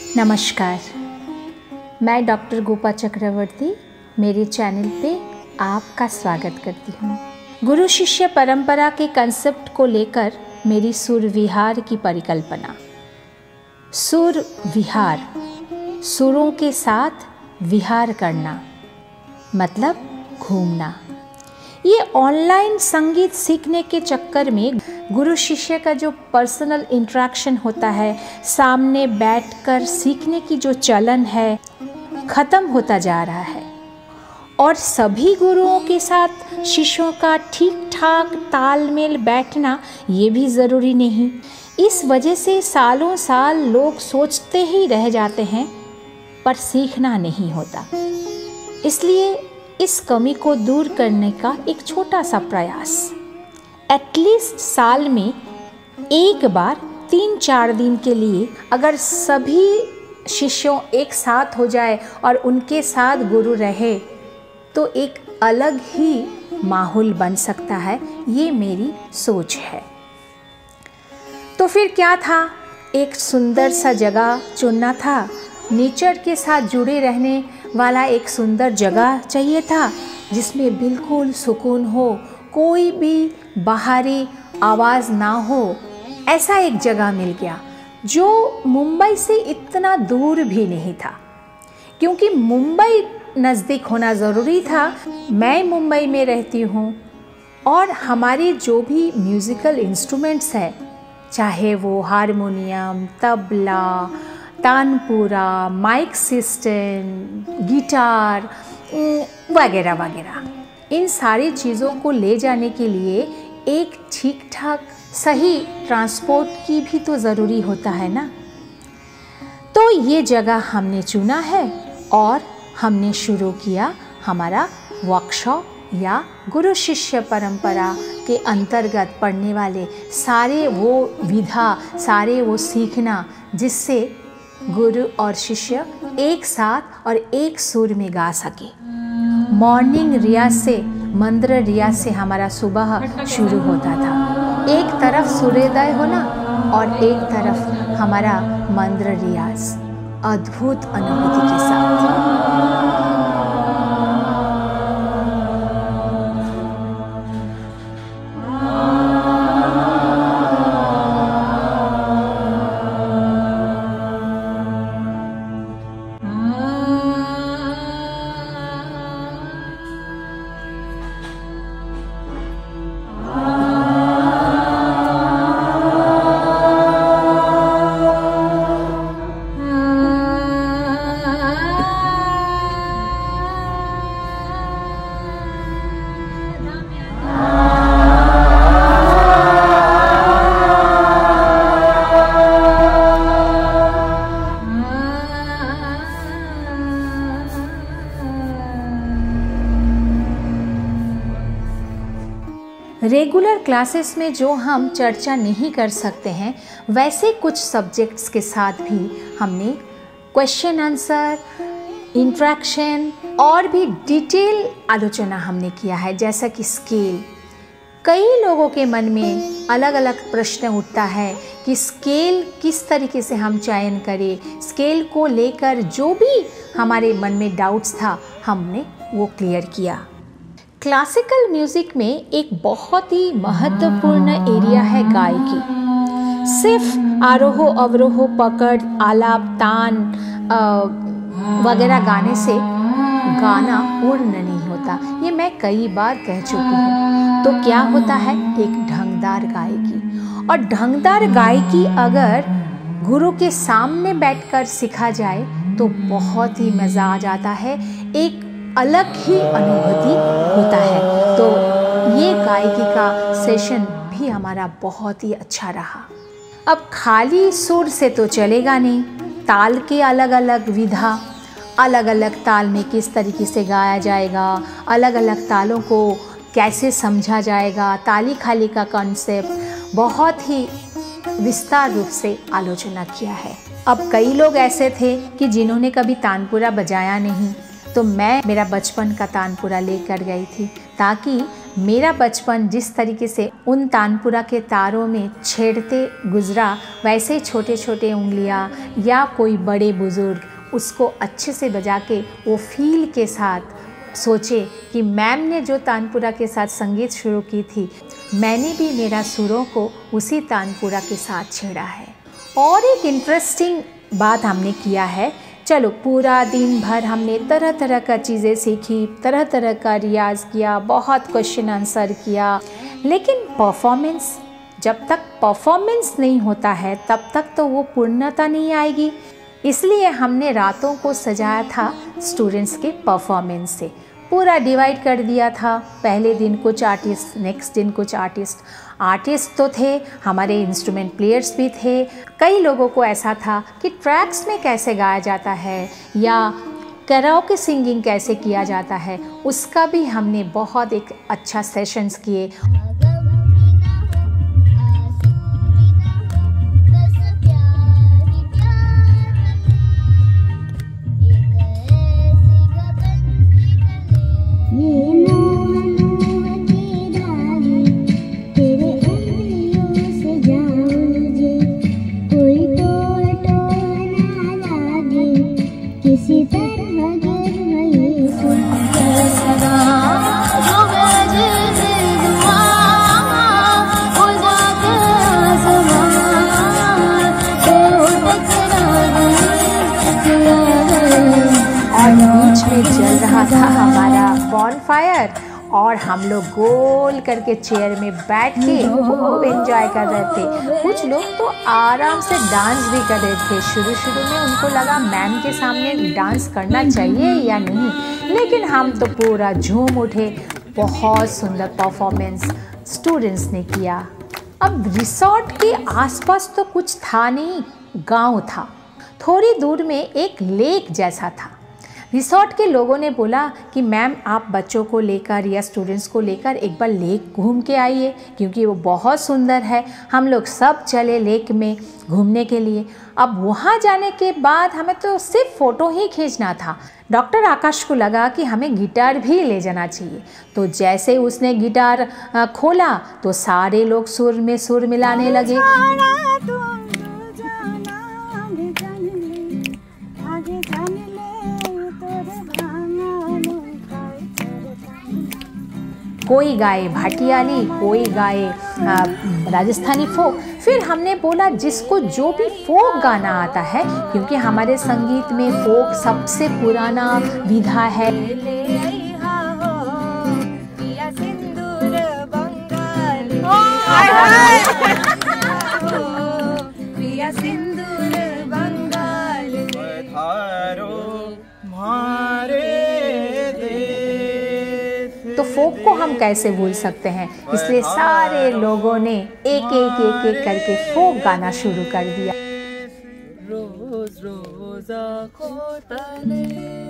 नमस्कार, मैं डॉक्टर गोपा चक्रवर्ती मेरे चैनल पे आपका स्वागत करती हूँ। गुरु शिष्य परंपरा के कंसेप्ट को लेकर मेरी सुर विहार की परिकल्पना। सुर विहार, सुरों के साथ विहार करना मतलब घूमना। ये ऑनलाइन संगीत सीखने के चक्कर में गुरु शिष्य का जो पर्सनल इंटरेक्शन होता है, सामने बैठकर सीखने की जो चलन है, ख़त्म होता जा रहा है। और सभी गुरुओं के साथ शिष्यों का ठीक ठाक तालमेल बैठना ये भी ज़रूरी नहीं। इस वजह से सालों साल लोग सोचते ही रह जाते हैं पर सीखना नहीं होता। इसलिए इस कमी को दूर करने का एक छोटा सा प्रयास, एटलीस्ट साल में एक बार 3-4 दिन के लिए अगर सभी शिष्यों एक साथ हो जाए और उनके साथ गुरु रहे तो एक अलग ही माहौल बन सकता है। ये मेरी सोच है। तो फिर क्या था, एक सुंदर सा जगह चुनना था। नेचर के साथ जुड़े रहने वाला एक सुंदर जगह चाहिए था जिसमें बिल्कुल सुकून हो, कोई भी बाहरी आवाज़ ना हो। ऐसा एक जगह मिल गया जो मुंबई से इतना दूर भी नहीं था, क्योंकि मुंबई नज़दीक होना ज़रूरी था। मैं मुंबई में रहती हूँ और हमारे जो भी म्यूज़िकल इंस्ट्रूमेंट्स हैं, चाहे वो harmonium, tabla, tanpura, mic system, guitar वगैरह वगैरह, इन सारी चीज़ों को ले जाने के लिए एक ठीक ठाक सही ट्रांसपोर्ट की भी तो ज़रूरी होता है ना। तो ये जगह हमने चुना है और हमने शुरू किया हमारा वर्कशॉप या गुरु शिष्य परंपरा के अंतर्गत पढ़ने वाले सारे वो विधा, सारे वो सीखना जिससे गुरु और शिष्य एक साथ और एक सुर में गा सके। मॉर्निंग रियाज से, मंत्र रियाज से हमारा सुबह शुरू होता था। एक तरफ सूर्योदय होना और एक तरफ हमारा मंत्र रियाज, अद्भुत अनुभूति के साथ। रेगुलर क्लासेस में जो हम चर्चा नहीं कर सकते हैं, वैसे कुछ सब्जेक्ट्स के साथ भी हमने क्वेश्चन आंसर, इंट्रैक्शन और भी डिटेल आलोचना हमने किया है। जैसा कि स्केल, कई लोगों के मन में अलग अलग प्रश्न उठता है कि स्केल किस तरीके से हम चयन करें। स्केल को लेकर जो भी हमारे मन में डाउट्स था, हमने वो क्लियर किया। क्लासिकल म्यूज़िक में एक बहुत ही महत्वपूर्ण एरिया है गायकी। सिर्फ आरोह अवरोह, पकड़, आलाप, तान वगैरह गाने से गाना पूर्ण नहीं होता। ये मैं कई बार कह चुकी हूँ। तो क्या होता है, एक ढंगदार गायकी। और ढंगदार गायकी अगर गुरु के सामने बैठकर सीखा जाए तो बहुत ही मज़ा आ जाता है, एक अलग ही अनुभूति होता है। तो ये गायकी का सेशन भी हमारा बहुत ही अच्छा रहा। अब खाली सुर से तो चलेगा नहीं, ताल के अलग अलग विधा, अलग अलग ताल में किस तरीके से गाया जाएगा, अलग अलग तालों को कैसे समझा जाएगा, ताली खाली का कॉन्सेप्ट बहुत ही विस्तार रूप से आलोचना किया है। अब कई लोग ऐसे थे कि जिन्होंने कभी तानपुरा बजाया नहीं, तो मैं मेरा बचपन का तानपुरा लेकर गई थी ताकि मेरा बचपन जिस तरीके से उन तानपुरा के तारों में छेड़ते गुजरा, वैसे छोटे छोटे उंगलियां या कोई बड़े बुज़ुर्ग उसको अच्छे से बजा के वो फील के साथ सोचे कि मैम ने जो तानपुरा के साथ संगीत शुरू की थी, मैंने भी मेरा सुरों को उसी तानपुरा के साथ छेड़ा है। और एक इंटरेस्टिंग बात हमने किया है, चलो पूरा दिन भर हमने तरह तरह का चीज़ें सीखी, तरह तरह का रियाज़ किया, बहुत क्वेश्चन आंसर किया, लेकिन परफॉर्मेंस, जब तक परफॉर्मेंस नहीं होता है तब तक तो वो पूर्णता नहीं आएगी। इसलिए हमने रातों को सजाया था स्टूडेंट्स के परफॉर्मेंस से, पूरा डिवाइड कर दिया था। पहले दिन कुछ आर्टिस्ट, नेक्स्ट दिन कुछ आर्टिस्ट तो थे, हमारे इंस्ट्रूमेंट प्लेयर्स भी थे। कई लोगों को ऐसा था कि ट्रैक्स में कैसे गाया जाता है या कैराओके सिंगिंग कैसे किया जाता है, उसका भी हमने बहुत एक अच्छा सेशंस किए। जल रहा था हमारा बॉनफायर और हम लोग गोल करके चेयर में बैठ के खूब एंजॉय कर रहे थे। कुछ लोग तो आराम से डांस भी कर रहे थे। शुरू में उनको लगा मैम के सामने डांस करना चाहिए या नहीं, लेकिन हम तो पूरा झूम उठे। बहुत सुंदर परफॉर्मेंस स्टूडेंट्स ने किया। अब रिसोर्ट के आसपास तो कुछ था नहीं, गांव था। थोड़ी दूर में एक लेक जैसा था। रिसोर्ट के लोगों ने बोला कि मैम आप बच्चों को लेकर या स्टूडेंट्स को लेकर एक बार लेक घूम के आइए, क्योंकि वो बहुत सुंदर है। हम लोग सब चले लेक में घूमने के लिए। अब वहाँ जाने के बाद हमें तो सिर्फ फ़ोटो ही खींचना था। डॉक्टर आकाश को लगा कि हमें गिटार भी ले जाना चाहिए, तो जैसे उसने गिटार खोला तो सारे लोग सुर में सुर मिलाने लगे। कोई गाए भाटियाली, कोई गाए राजस्थानी फोक। फिर हमने बोला जिसको जो भी फोक गाना आता है, क्योंकि हमारे संगीत में फोक सबसे पुराना विधा है। तो फोक को हम कैसे भूल सकते हैं, इसलिए सारे लोगों ने एक एक करके फोक गाना शुरू कर दिया। रोज रोज आँखों तले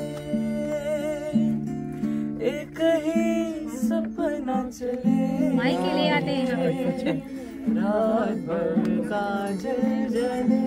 एक ही सपना चले। माइक के लिए आते हैं रात भर काजल जले,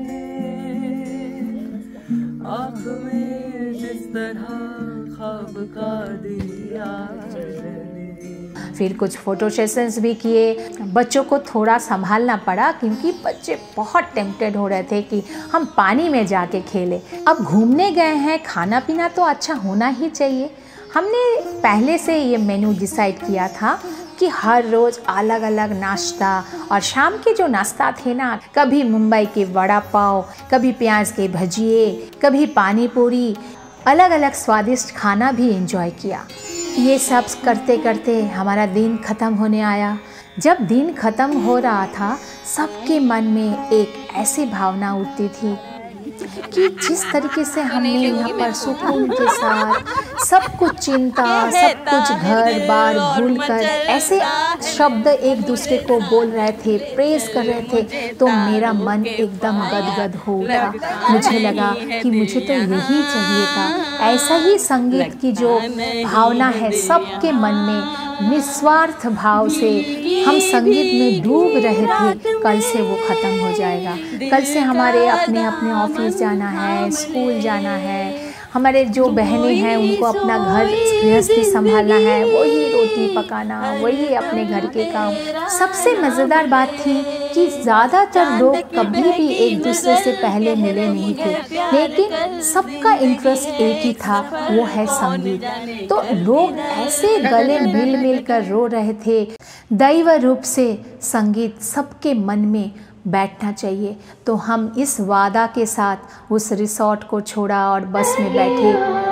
आँख में जिस तरह ख्वाब का दिया जले। फिर कुछ फ़ोटो सेशंस भी किए। बच्चों को थोड़ा संभालना पड़ा, क्योंकि बच्चे बहुत टेम्प्टेड हो रहे थे कि हम पानी में जाके खेलें। अब घूमने गए हैं, खाना पीना तो अच्छा होना ही चाहिए। हमने पहले से ये मेनू डिसाइड किया था कि हर रोज़ अलग अलग नाश्ता, और शाम के जो नाश्ता थे ना, कभी मुंबई के वड़ा पाव, कभी प्याज के भजिए, कभी पानी पूरी, अलग अलग स्वादिष्ट खाना भी एंजॉय किया। ये सब करते करते हमारा दिन ख़त्म होने आया। जब दिन ख़त्म हो रहा था, सबके मन में एक ऐसी भावना उठती थी कि जिस तरीके से हमने यहाँ पर सुकून के साथ सब कुछ चिंता, सब कुछ घर बार भूलकर ऐसे शब्द एक दूसरे को बोल रहे थे, प्रेज कर रहे थे, तो मेरा मन एकदम गदगद हो उठा। मुझे लगा कि मुझे तो यही चाहिए था। ऐसा ही संगीत की जो भावना है सबके मन में, निस्वार्थ भाव से हम संगीत में डूब रहे थे। कल से वो ख़त्म हो जाएगा। कल से हमारे अपने अपने ऑफिस जाना है, स्कूल जाना है, हमारे जो बहनें हैं उनको अपना घर गृहस्थी संभालना है, वही रोटी पकाना, वही अपने घर के काम। सबसे मज़ेदार बात थी कि ज़्यादातर लोग कभी भी एक दूसरे से पहले मिले नहीं थे, लेकिन सबका इंटरेस्ट एक ही था, वो है संगीत। तो लोग ऐसे गले मिल मिल कर रो रहे थे। दैव रूप से संगीत सबके मन में बैठना चाहिए। तो हम इस वादा के साथ उस रिसोर्ट को छोड़ा और बस में बैठे।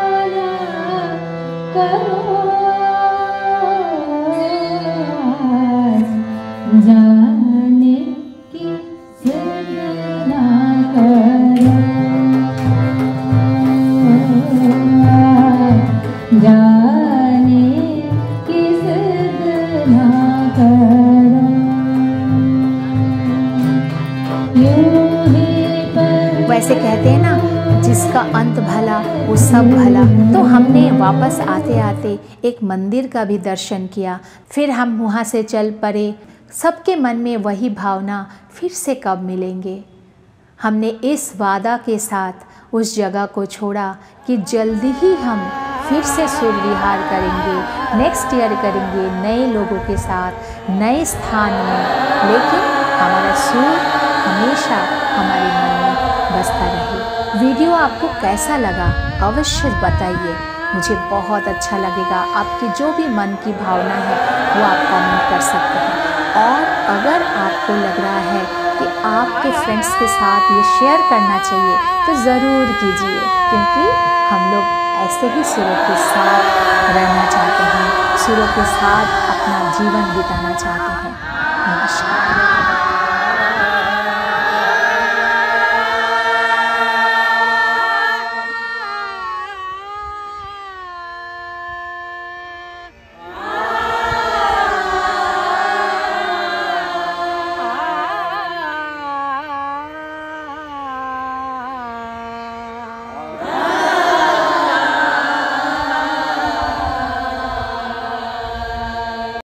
जाने की वैसे कहते हैं ना, जिसका अंत भला वो सब भला। तो हमने वापस आते आते एक मंदिर का भी दर्शन किया। फिर हम वहाँ से चल पड़े। सबके मन में वही भावना, फिर से कब मिलेंगे। हमने इस वादा के साथ उस जगह को छोड़ा कि जल्दी ही हम फिर से सुर विहार करेंगे, नेक्स्ट ईयर करेंगे, नए लोगों के साथ, नए स्थान में। लेकिन हमारा सुर हमेशा हमारे मन में बसता रहे। वीडियो आपको कैसा लगा अवश्य बताइए, मुझे बहुत अच्छा लगेगा। आपकी जो भी मन की भावना है वो आप कमेंट कर सकते हैं। और अगर आपको लग रहा है कि आपके फ्रेंड्स के साथ ये शेयर करना चाहिए तो ज़रूर कीजिए, क्योंकि हम लोग ऐसे ही सुरों के साथ रहना चाहते हैं, सुरों के साथ अपना जीवन बिताना चाहते हैं। नमस्कार।